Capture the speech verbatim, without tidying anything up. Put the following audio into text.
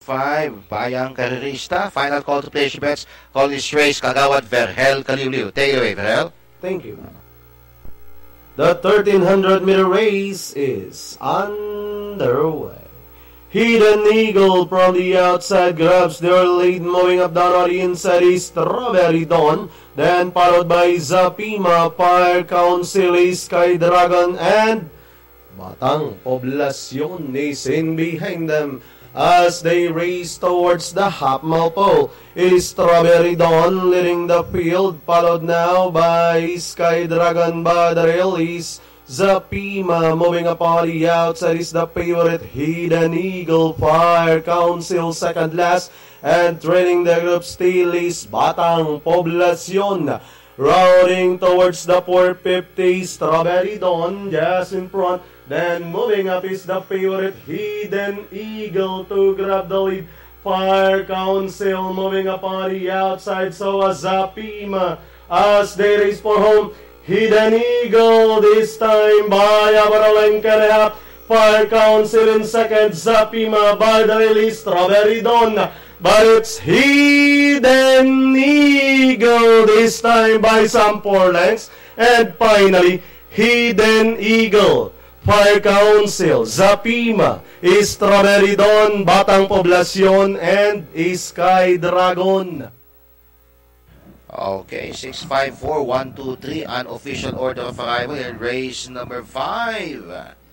five, Bayang Karerista. Final call to place your bets. Call this race, Kagawad Verhel Kaliwliw. Take it away, Verhel. Thank you. The thirteen hundred meter race is underway. Hidden Eagle from the outside grabs their lead, moving up down on the inside is Strawberry Dawn, then followed by Zapima, Fire Council, Sky Dragon, and Batang Poblacion is in behind them. As they race towards the half-mile pole, it is Strawberry Dawn leading the field, followed now by Sky Dragon. By the rail is Zapima. Moving up on the outside is the favorite Hidden Eagle. Fire Council second last, and trailing the group still is Batang Poblacion. Routing towards the four fifty, Strawberry Dawn just in front. Then moving up is the favorite Hidden Eagle to grab the lead. Fire Council moving up on the outside, so as Zapima as they race for home. Hidden Eagle this time by about a length and a half. Fire Council in second, Zapima by the release, Strawberry Dawn. But it's Hidden Eagle this time by some four lengths. And finally, Hidden Eagle, Fire Council, Zapima, Strawberry Dawn, Batang Poblacion, and Sky Dragon. Okay, six, five, four, one, two, three, unofficial order of arrival in race number five.